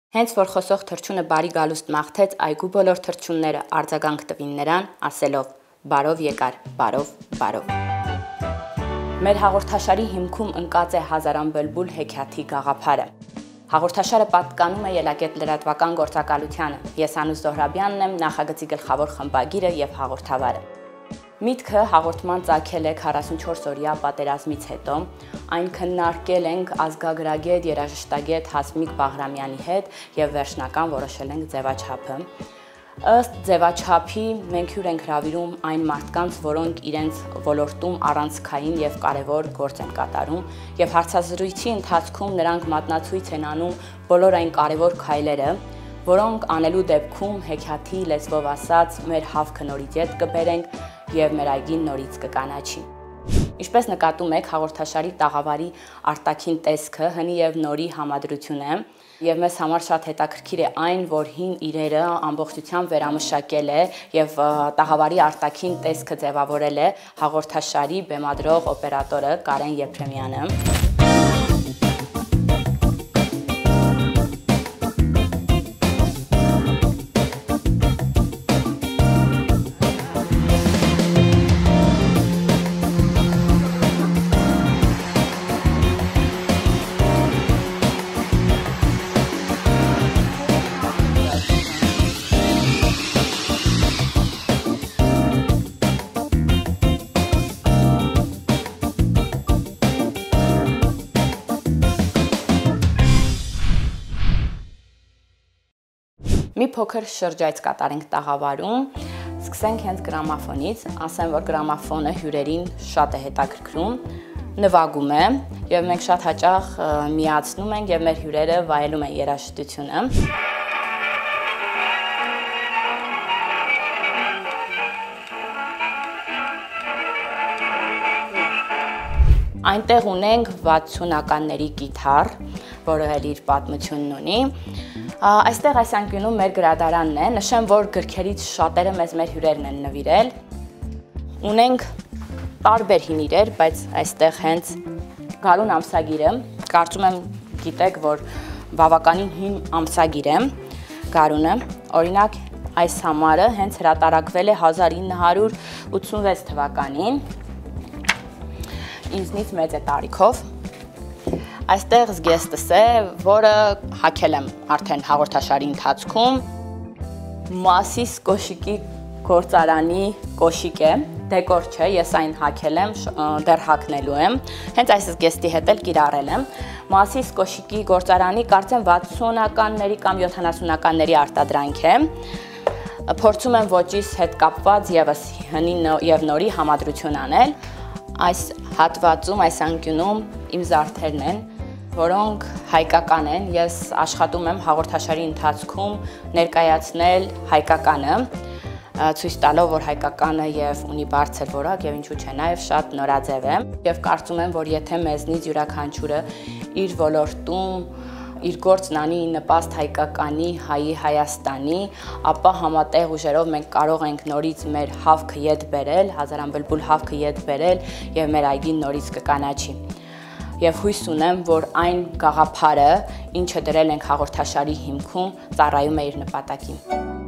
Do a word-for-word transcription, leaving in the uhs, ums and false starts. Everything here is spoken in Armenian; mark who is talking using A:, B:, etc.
A: Հենց որ խոսող թռչունը բարի գալուստ մաղթեց, այգու բոլոր թռչունները արձագանք տվին նրան, ասելով. «Բարով եկար, բարով, բարով»։ Մեր հաղորդաշարի հիմքում ընկած է Հազարան բլբուլ հեքիաթի գաղափարը։ Հաղորդաշարը պատկանում է ելակետ լրատվական գործակալությանը։ Ես Անուշ Զոհրաբյանն եմ, նախագծի գլխավոր խմբագիրը եւ հաղորդավարը։ Միտքը հաղորդման ծագել է քառասունչորս օրյա պատերազմից հետո, այն քննարկել ենք ազգագրագետ, երաժշտագետ Հասմիկ Բաղրամյանի հետ եւ վերջնական որոշել ենք ձևաչափը։ Ըստ ձևաչափի մենք հյուր ենք հրավիրում այն մարդկանց, որոնք իրենց ոլորտում առանցքային եւ կարեւոր գործ են կատարում, եւ հարցազրույցի ընթացքում նրանք մատնացույց են անում բոլոր այն կարեւոր քայլերը, որոնք անելու դեպքում հեքիաթի լեզվով ասած մեր հավքը նորից ետ կբերենք եւ մեր այգին նորից կկանաչի։ Ինչպես նկատում եք, հաղորդաշարի տաղավարի արտաքին տեսքը հնի եւ նորի համադրություն է, եւ մեզ համար շատ հետաքրքիր է այն, որ հին իրերը ամբողջությամբ վերամշակել է եւ տաղավարի արտաքին տեսքը ձևավորել է հաղորդաշարի բեմադրող օպերատորը Կարեն Եփրեմյանը։ Մի փոքր շրջայց կատարենք տաղավարում, սկսենք հենց գրամաֆոնից, ասեմ, որ գրամաֆոնը հյուրերին շատ է հետաքրքրում, նվագում է եւ մենք շատ հաճախ միացնում ենք եւ մեր հյուրերը վայելում են երաժշտությունը։ Այնտեղ ունենք վաթսունականների կիթառ, որը էլ իր պատմությունն ունի։ Այստեղ այս անկյունում մեր գրադարանն է, նշեմ, որ գրքերից շատերը մեզ մեր հյուրերն են նվիրել։ Ունենք տարբեր հին իրեր, բայց այստեղ հենց գարուն ամսագիրը, կարծում եմ գիտեք, որ բավականին հին ամսագիր է գարունը, օրինակ այս համարը հենց հրատարակվել է հազար ինը հարյուր ութսունվեց թվականին, ինձնից մեծ է տարիքով։ Այստեղ զգեստս է, որը հագել եմ արդեն հաղորդաշարի ընթացքում, Մասիս կոշիկի գործարանի կոշիկ է, դեկոր չէ, ես այն հագել եմ, դեռ հագնելու եմ, հենց այս զգեստի հետ էլ կիրառել եմ։ Մասիս կոշիկի գործարանի կարծեմ վաթսունականների կամ յոթանասունականների արտադրանք է, փորձում եմ ոճիս հետ կապված եւս հնի եւ նորի համադրություն անել։ Այս հատվածում, այս անկյունում իմ զարդերն են, որոնք հայկական են, ես աշխատում եմ հաղորդաշարի ընթացքում ներկայացնել հայկականը, ցույց տալով, որ հայկականը եւ ունի բարձր որակ եւ ինչու՞ չէ նաեւ շատ նորաձև է, եւ կարծում եմ, որ եթե մեզնից յուրաքանչյուրը իր ոլորտում իր գործն անի նպաստ հայկականի, հայի, Հայաստանի, ապա համատեղ ուժերով մենք կարող ենք նորից մեր հավքը ետ բերել, Հազարան բլբուլ հավքը ետ բերել եւ մեր այգին նորից կկանաչի։ Եվ հույս ունեմ, որ այն գաղափարը, ինչը դրել ենք հաղորդաշարի հիմքում, ծառայում է իր նպատակին։